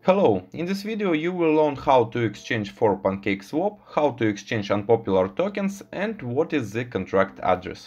Hello, in this video you will learn how to exchange for PancakeSwap, how to exchange unpopular tokens and what is the contract address.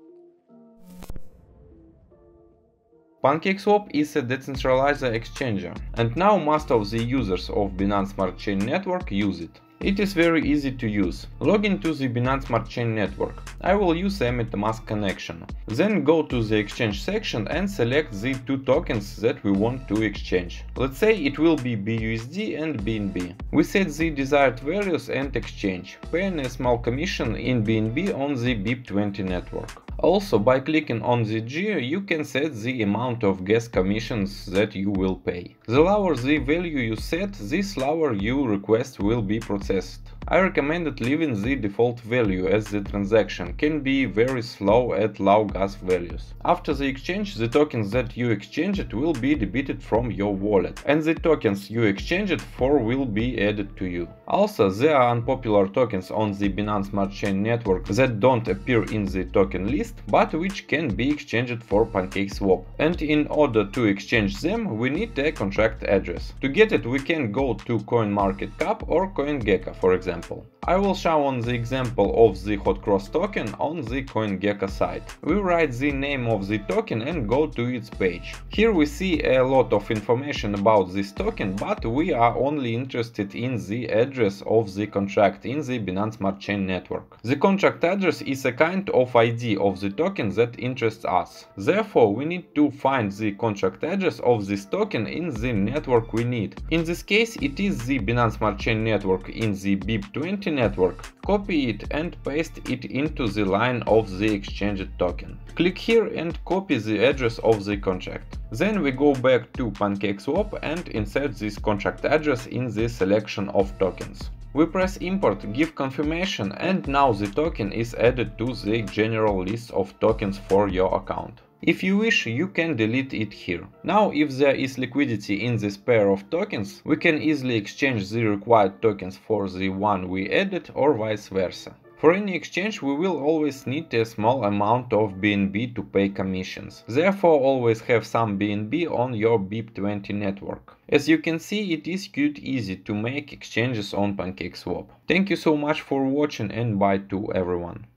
PancakeSwap is a decentralized exchanger, and now most of the users of Binance Smart Chain network use it. It is very easy to use. Log into the Binance Smart Chain network. I will use a MetaMask connection. Then go to the exchange section and select the two tokens that we want to exchange. Let's say it will be BUSD and BNB. We set the desired values and exchange, paying a small commission in BNB on the BIP20 network. Also, by clicking on the G, you can set the amount of gas commissions that you will pay. The lower the value you set, the slower your request will be processed. I recommended leaving the default value as the transaction can be very slow at low gas values. After the exchange, the tokens that you exchanged will be debited from your wallet, and the tokens you exchanged for will be added to you. Also, there are unpopular tokens on the Binance Smart Chain network that don't appear in the token list, but which can be exchanged for PancakeSwap. And in order to exchange them, we need a contract address. To get it, we can go to CoinMarketCap or CoinGecko, for example. I will show on the example of the hot cross token on the CoinGecko site. We write the name of the token and go to its page. Here we see a lot of information about this token, but we are only interested in the address of the contract in the Binance Smart Chain network. The contract address is a kind of ID of the token that interests us. Therefore, we need to find the contract address of this token in the network we need. In this case, it is the Binance Smart Chain network in the BIP20 network. Copy it and paste it into the line of the exchanged token. Click here and copy the address of the contract. Then we go back to PancakeSwap and insert this contract address in the selection of tokens. We press import, give confirmation, and now the token is added to the general list of tokens for your account. If you wish, you can delete it here. Now, if there is liquidity in this pair of tokens, we can easily exchange the required tokens for the one we added or vice versa. For any exchange, we will always need a small amount of BNB to pay commissions. Therefore, always have some BNB on your BIP20 network. As you can see, it is quite easy to make exchanges on PancakeSwap. Thank you so much for watching and bye to everyone.